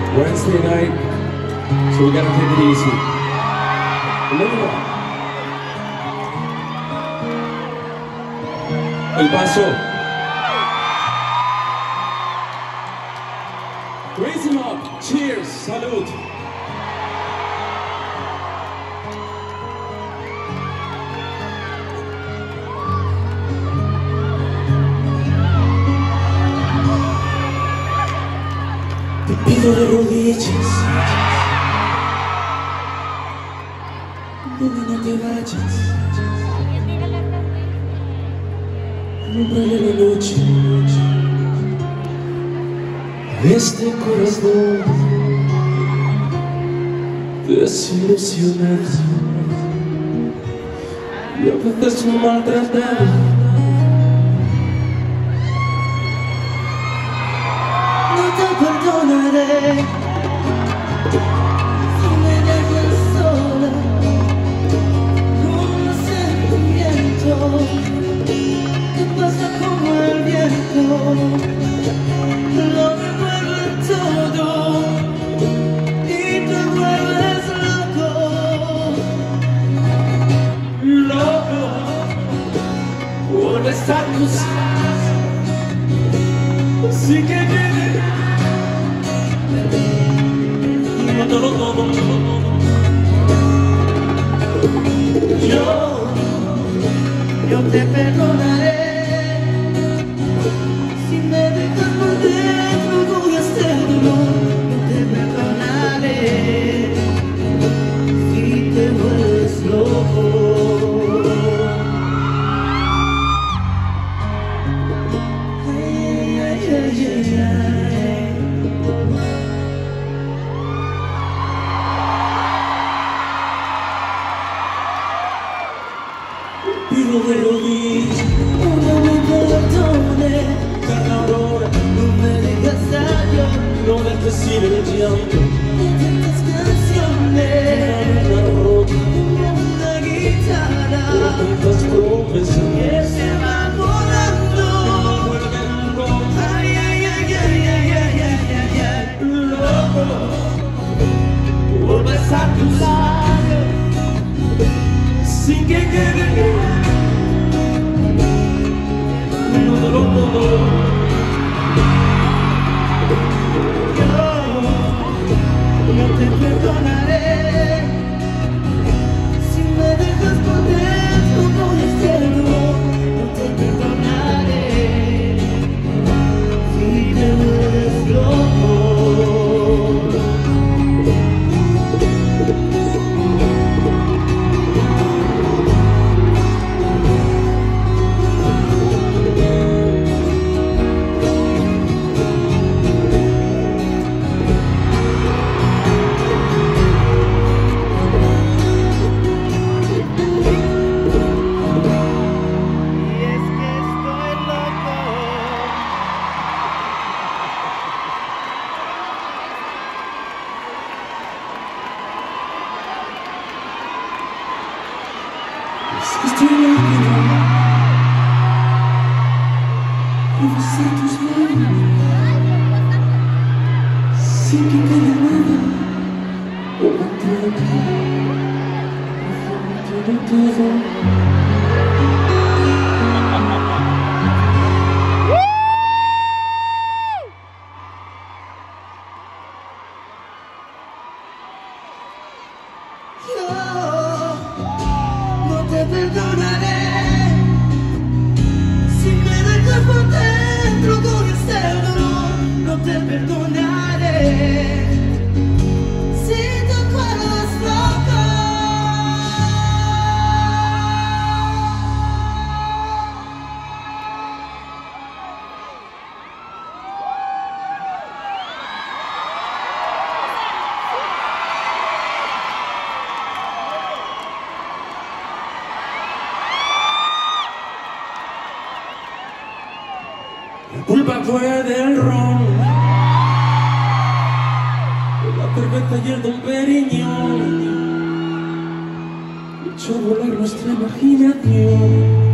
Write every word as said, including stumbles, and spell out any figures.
Wednesday night, so we gotta take it easy. Remember, el paso. Raise him up. Cheers. Salud. Te pido de rodillas, baby, no te vayas. Alúmbrale la noche a este corazón desilusionado y a veces maltratado. No te perdonaré si me dejas sola con los sentimientos que pasa como el viento, lo revuelve todo y te vuelves loco, loco por besar tus labios, así que Yo, yo te perdonaré si me dejas por dentro, voy a hacerlo. Yo te perdonaré si te vuelves loco. Ay, ay, ay, ay, ay. Pido de rodillas, no me perdones, cada aurora, no me digas adiós, no dejes ir el llanto de tantas canciones, una rota, una guitarra, tantas promesas que se van volando, ay, ay, ay, ay, ay, ay, ay, ay, ay, loco, por besar tus labios, sin que quede. Yo te perdonaré si me dejas por dentro, voy a hacerlo. Yo te perdonaré si te vuelves loco. Estoy loco y besar tus labios sin que quede nada o mantener todo, todo. Te perdonaré si me dejas por dentro, voy a hacerlo. No te perdonaré si te vuelves loca. La culpa fue del ron, de la cerveza y el Don Periñón, echó a volar nuestra imaginación.